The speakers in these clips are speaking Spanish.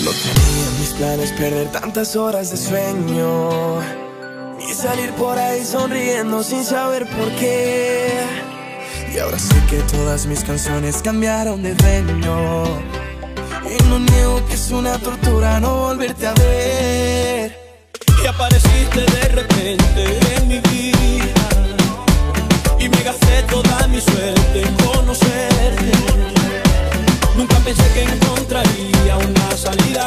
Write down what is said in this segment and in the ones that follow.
tenía en mis planes perder tantas horas de sueño y salir por ahí sonriendo sin saber por qué. Y ahora sé que todas mis canciones cambiaron de dueño, y no niego que es una tortura no volverte a ver. Y apareciste de repente en mi vida y me gasté toda mi suerte en conocerte. Nunca pensé que encontraría una salida.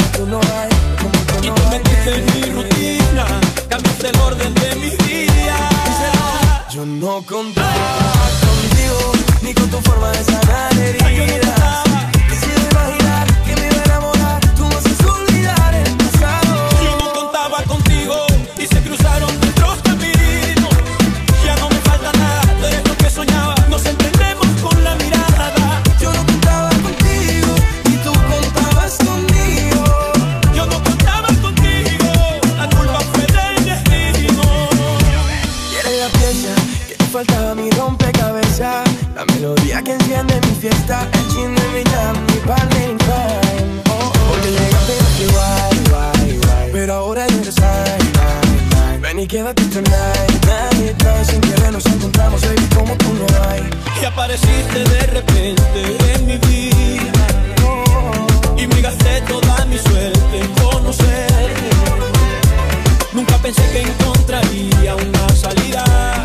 Y te metiste en mi rutina, cambiaste el orden de mis días. Yo no contaba contigo, ni con tu forma de sanar heridas. Quisiera imaginar que me iba a enamorar, tú me haces olvidar el pasado. Yo no contaba contigo y se cruzaron nuestros caminos. Ya no me falta nada, tú eres lo que soñaba, nos entendemos con la mirada. Yo no contaba contigo, ni tú contabas conmigo. Yo no contaba contigo, la culpa fue del destino. Y eres la pieza que te faltaba a mi rompecabezas, la melodía que enciende mi fiesta, el chin de mi jam, mi partner in crime. Porque llegaste y dije why, pero ahora eres mine. Ven y quédate tonight, night, sin querer nos encontramos, baby, como tú no hay. Y apareciste de repente en mi vida y me gasté toda mi suerte en conocerte. Nunca pensé que encontraría una salida.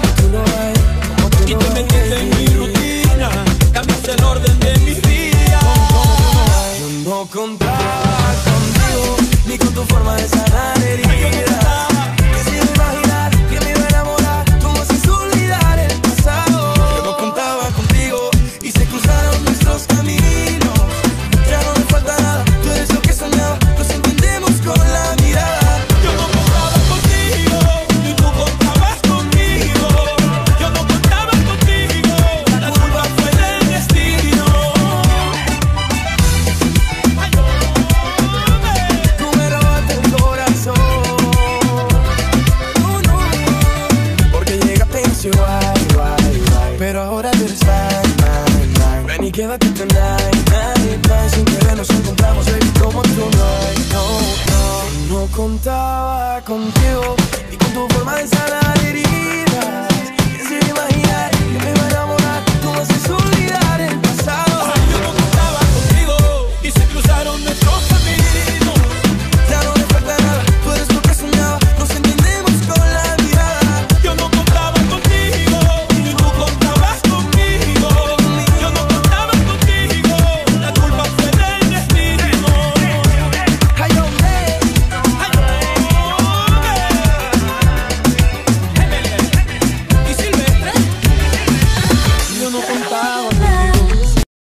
Y te metiste en mi rutina, cambiaste el orden de mis días. Yo no contaba contigo, ni con tu forma de sanar heridas.